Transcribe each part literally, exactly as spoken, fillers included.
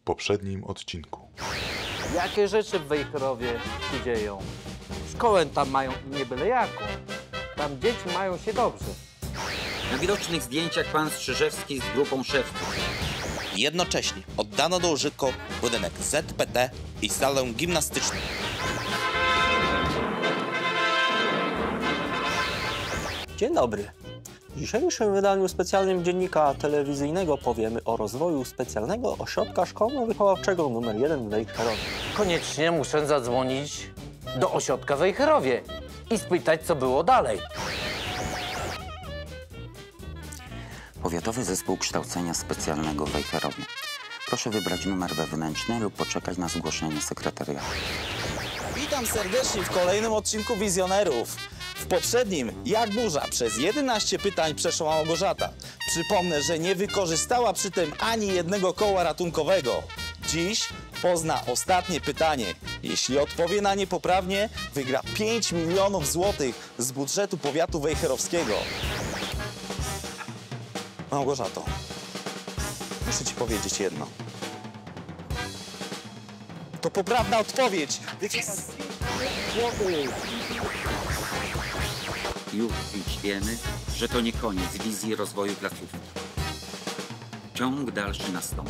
poprzednim odcinku. Jakie rzeczy w Wejherowie się dzieją? Szkołę tam mają nie byle jaką. Tam dzieci mają się dobrze. Na widocznych zdjęciach pan Strzyżewski z grupą szewców. Jednocześnie oddano do użytku budynek Z P T i salę gimnastyczną. Dzień dobry. W dzisiejszym wydaniu specjalnym dziennika telewizyjnego powiemy o rozwoju specjalnego ośrodka szkolno-wychowawczego numer jeden w Wejherowie. Koniecznie muszę zadzwonić do ośrodka w Wejherowie i spytać, co było dalej. Powiatowy Zespół Kształcenia Specjalnego w Wejherowie. Proszę wybrać numer wewnętrzny lub poczekać na zgłoszenie sekretariatu. Witam serdecznie w kolejnym odcinku Wizjonerów. W poprzednim, jak burza, przez jedenaście pytań przeszła Małgorzata. Przypomnę, że nie wykorzystała przy tym ani jednego koła ratunkowego. Dziś pozna ostatnie pytanie. Jeśli odpowie na nie poprawnie, wygra pięć milionów złotych z budżetu powiatu wejherowskiego. Małgorzato, muszę ci powiedzieć jedno. To poprawna odpowiedź. Już dziś wiemy, że to nie koniec wizji rozwoju placówki. Ciąg dalszy nastąpi.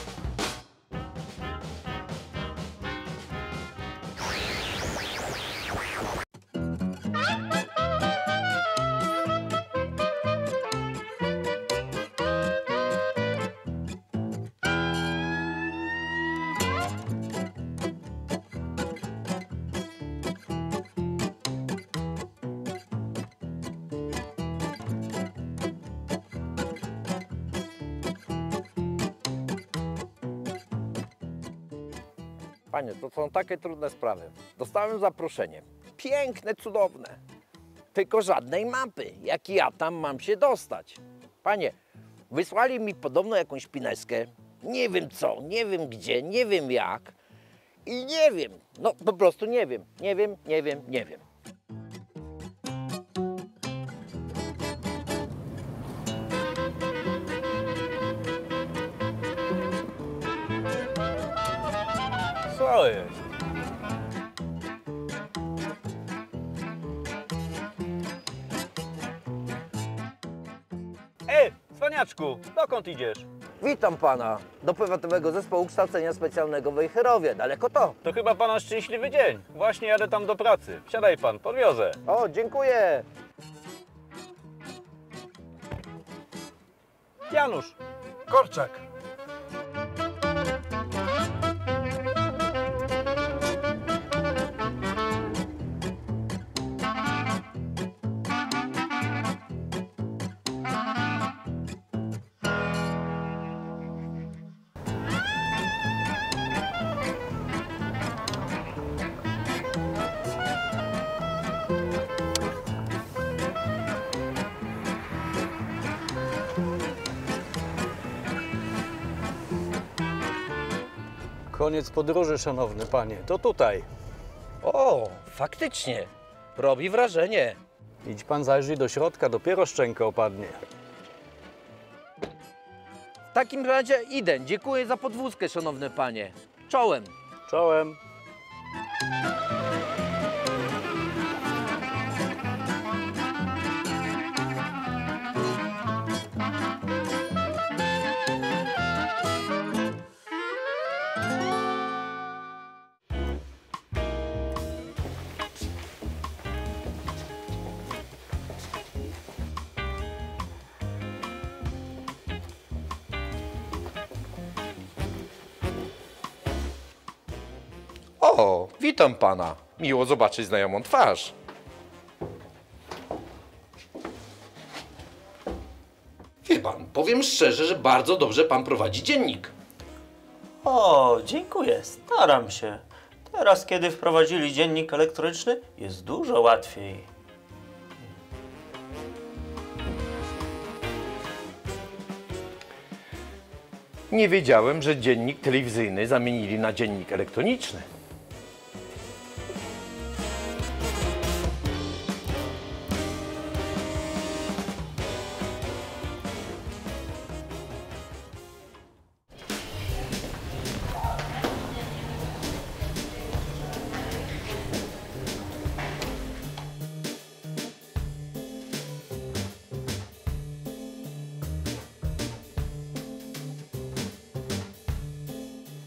Panie, to są takie trudne sprawy. Dostałem zaproszenie. Piękne, cudowne. Tylko żadnej mapy, jak ja tam mam się dostać. Panie, wysłali mi podobno jakąś pineskę. Nie wiem co, nie wiem gdzie, nie wiem jak. I nie wiem, no po prostu nie wiem. Nie wiem, nie wiem, nie wiem. Co jest? Ej, cwaniaczku, dokąd idziesz? Witam pana do Powiatowego Zespołu Kształcenia Specjalnego w Wejherowie. Daleko to? To chyba pana szczęśliwy dzień. Właśnie jadę tam do pracy. Wsiadaj pan, podwiozę. O, dziękuję. Janusz. Korczak. Koniec podróży, szanowny panie. To tutaj. O, faktycznie. Robi wrażenie. Idź pan zajrzyj do środka, dopiero szczęka opadnie. W takim razie idę. Dziękuję za podwózkę, szanowny panie. Czołem. Czołem. O, witam pana. Miło zobaczyć znajomą twarz. Wie pan, powiem szczerze, że bardzo dobrze pan prowadzi dziennik. O, dziękuję, staram się. Teraz, kiedy wprowadzili dziennik elektroniczny, jest dużo łatwiej. Nie wiedziałem, że dziennik telewizyjny zamienili na dziennik elektroniczny.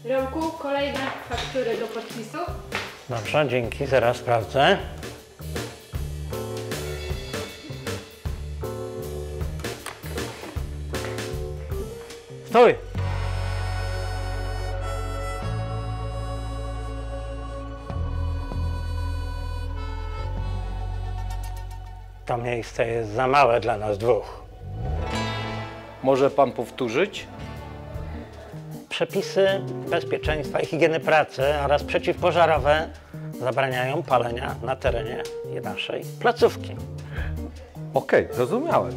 Romku, kolejne faktury do podpisu. Dobrze, dzięki, zaraz sprawdzę. Stój! To miejsce jest za małe dla nas dwóch. Może pan powtórzyć? Przepisy bezpieczeństwa i higieny pracy oraz przeciwpożarowe zabraniają palenia na terenie naszej placówki. Okej, zrozumiałem.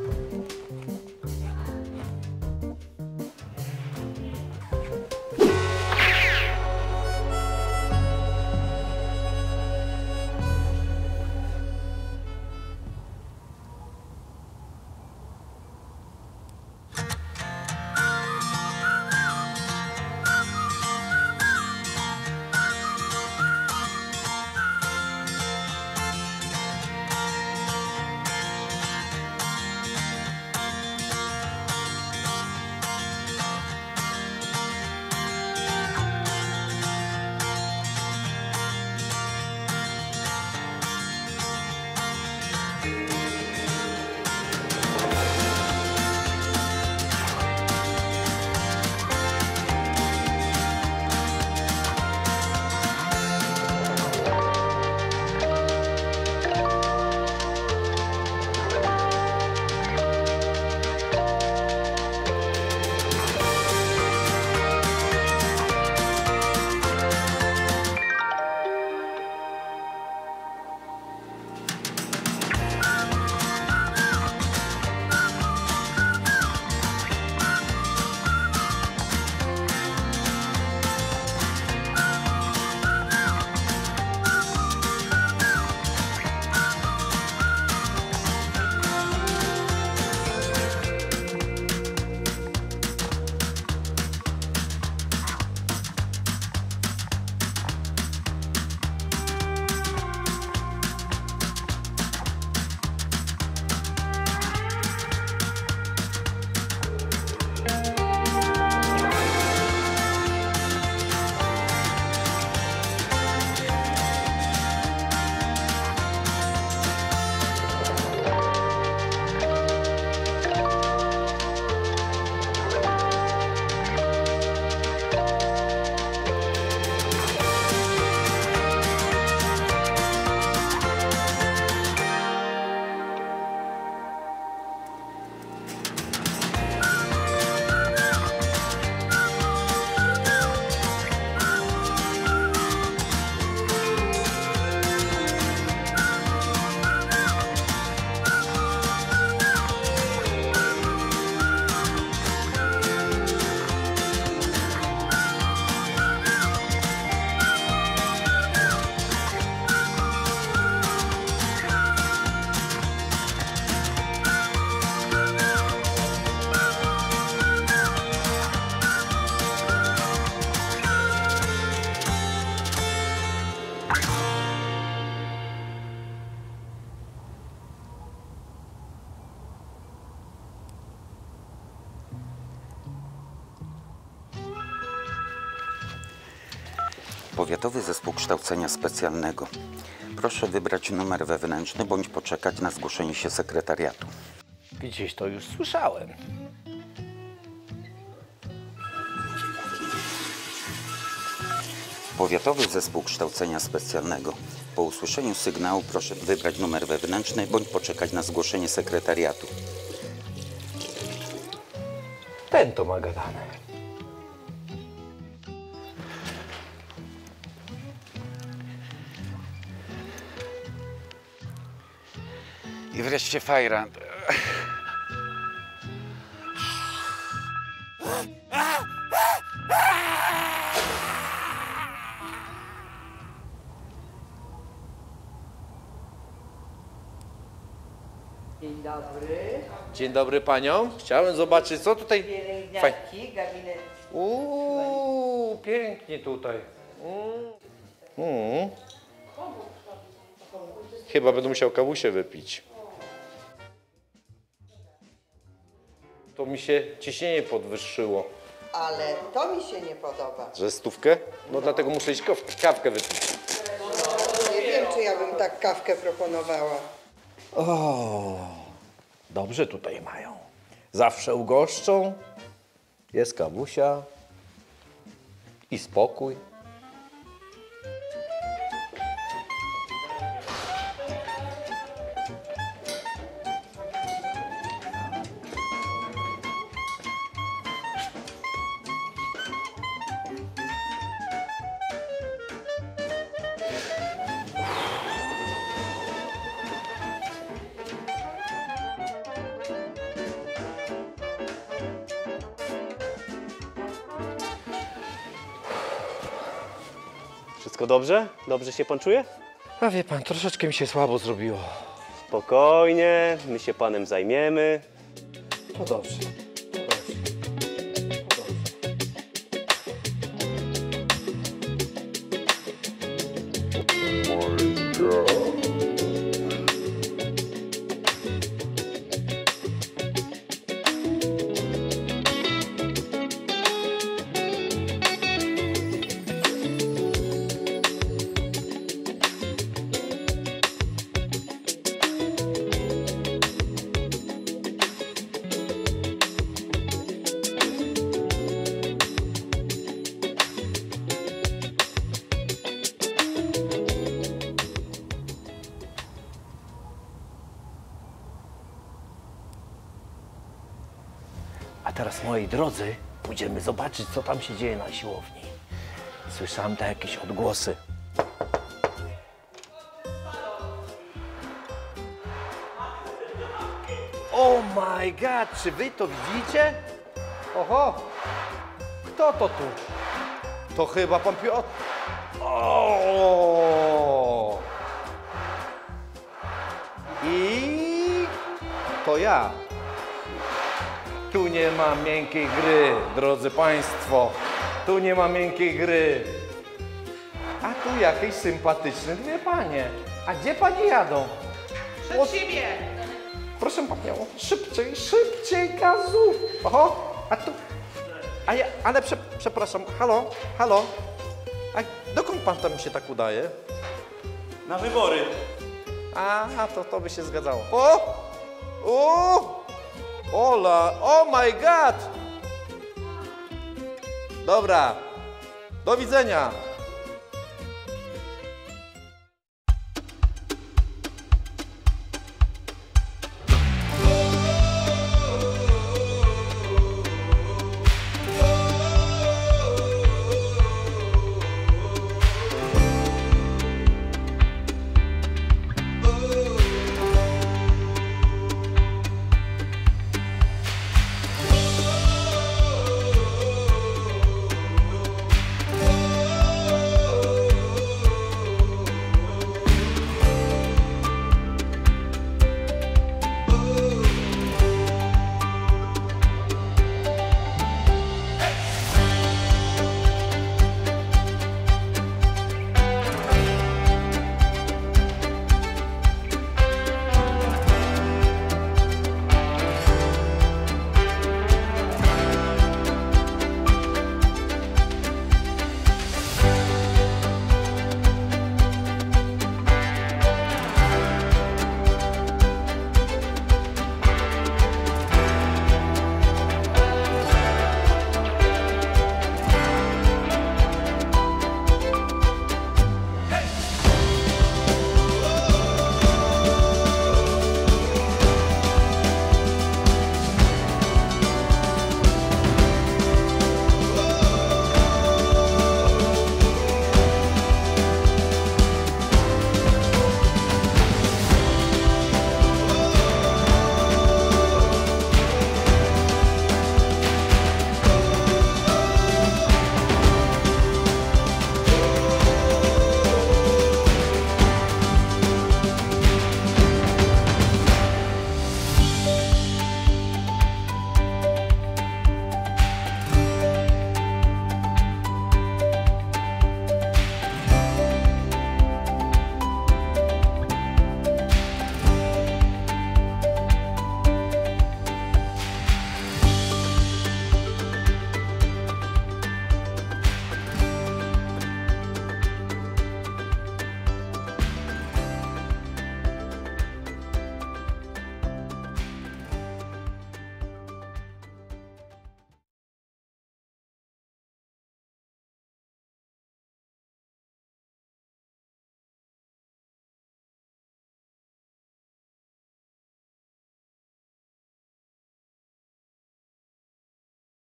Powiatowy Zespół Kształcenia Specjalnego. Proszę wybrać numer wewnętrzny bądź poczekać na zgłoszenie się sekretariatu. Gdzieś to już słyszałem. Powiatowy Zespół Kształcenia Specjalnego. Po usłyszeniu sygnału proszę wybrać numer wewnętrzny bądź poczekać na zgłoszenie sekretariatu. Ten to ma gadane. I wreszcie fajra. Dzień dobry. Dzień dobry paniom. Chciałem zobaczyć, co tutaj... Pielęgniarki, gabinet. Uuu, pięknie tutaj. Mm. Mm. Chyba będę musiał kawusię wypić. To mi się ciśnienie podwyższyło. Ale to mi się nie podoba. Że stówkę? No dlatego muszę iść kaw- kawkę wypić. Nie wiem, czy ja bym tak kawkę proponowała. O, dobrze tutaj mają. Zawsze ugoszczą. Jest kawusia i spokój. Wszystko dobrze? Dobrze się pan czuje? A wie pan, troszeczkę mi się słabo zrobiło. Spokojnie, my się panem zajmiemy. To dobrze. A teraz, moi drodzy, pójdziemy zobaczyć, co tam się dzieje na siłowni. Słyszałem te jakieś odgłosy. Oh my god, czy wy to widzicie? Oho, kto to tu? To chyba pan Piotr. O! I to ja. Tu nie ma miękkiej gry, drodzy państwo. Tu nie ma miękkiej gry. A tu jakieś sympatyczne dwie panie. A gdzie panie jadą? Przed siebie! Proszę panią, szybciej, szybciej gazu. Oho, a tu... A ja, ale prze, przepraszam, halo, halo. A dokąd pan tam się tak udaje? Na wybory. A, a to, to by się zgadzało. O! O! Ola, oh my god! Dobra, do widzenia.